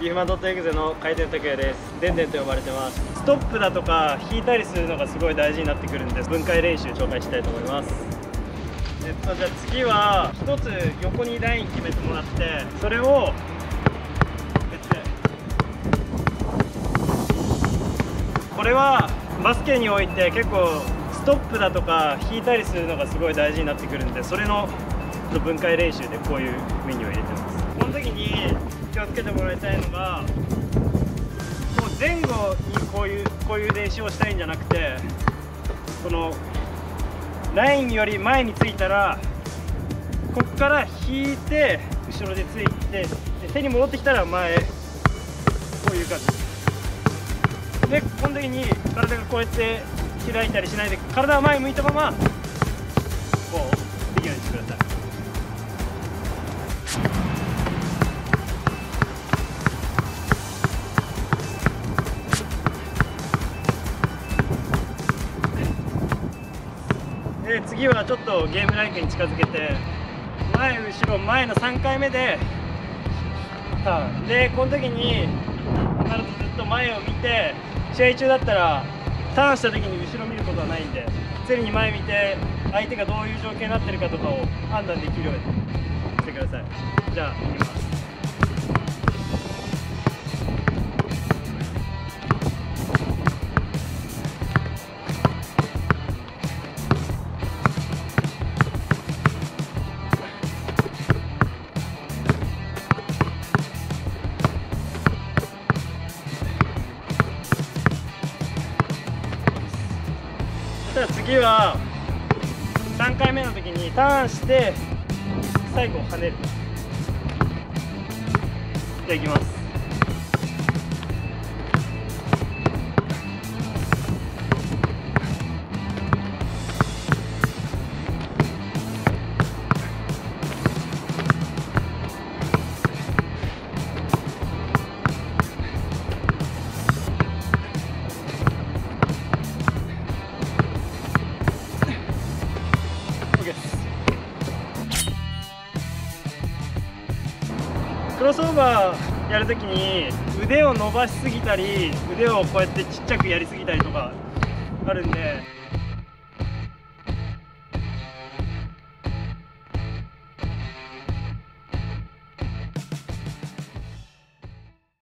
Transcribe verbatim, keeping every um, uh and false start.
岐阜マドットエグゼの回転拓也です。でんでんと呼ばれてます。ストップだとか引いたりするのがすごい大事になってくるんで、分解練習紹介したいと思います。えっとじゃあ次は一つ横にライン決めてもらって、それをこれはバスケにおいて結構ストップだとか引いたりするのがすごい大事になってくるんで、それの分解練習でこういうメニューを入れてます。この時に気をつけてもらいたいのが、もう前後にこういうこういう練習をしたいんじゃなくて、このラインより前についたらここから引いて後ろでついて、手に戻ってきたら前、こういう感じで、この時に体がこうやって開いたりしないで、体は前向いたままこうできるようにしてください。で次はちょっとゲームライクに近づけて、前後ろ前のさんかいめでターンで、この時に必ずずっと前を見て、試合中だったらターンした時に後ろ見ることはないんで、常に前見て相手がどういう状況になってるかとかを判断できるようにしてください。じゃあいきます。次はさんかいめの時にターンして最後跳ねる。じゃあいきます。クロスオーバーやるときに腕を伸ばしすぎたり、腕をこうやってちっちゃくやりすぎたりとかあるんで、